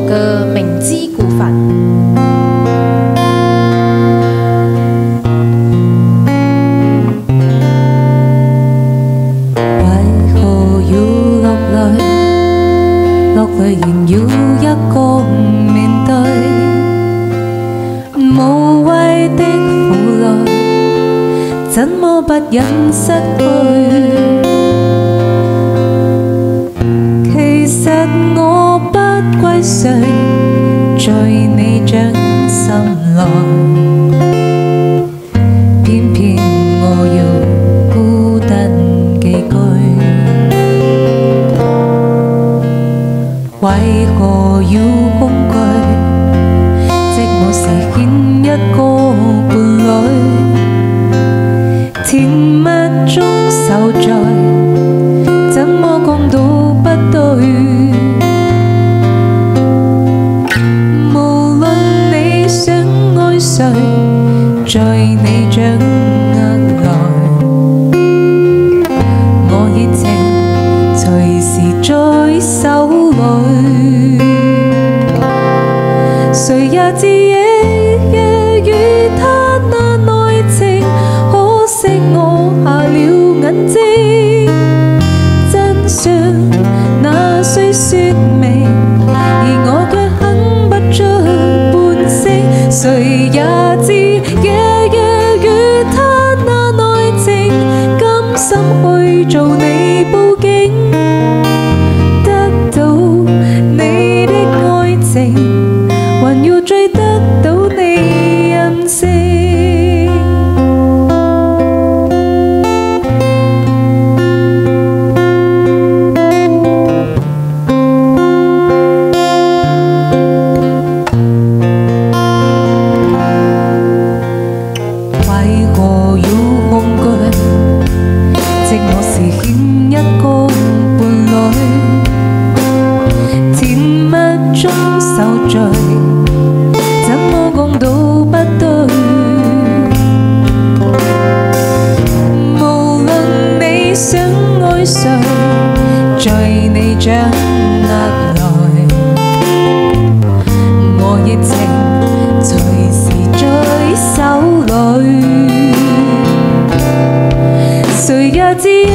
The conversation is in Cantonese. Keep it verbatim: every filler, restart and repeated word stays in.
歌《明知故犯》。 為何要落淚？落淚仍要一個面對，無謂的負累，怎麼不忍失去？其實我不歸誰，在你掌心內，偏偏我要孤單寄居。為何要恐懼？寂寞時欠一個伴侶，甜蜜中受罪，怎麼講都不對。無論你想愛誰，在你掌握內，我熱情隨時在手裏。誰也知夜夜與他那內情，可惜我瞎了眼睛。真相那需說明，而我卻哼不出半聲。誰也知夜夜與他那內情，甘心去做你報警，得到你的愛情，還要追得到你任性。為何要恐懼？寂寞時欠一個伴侶，甜蜜中受罪，怎麼講都不對。無論你想愛誰，在你掌握內，我熱情隨時在手裏。誰也知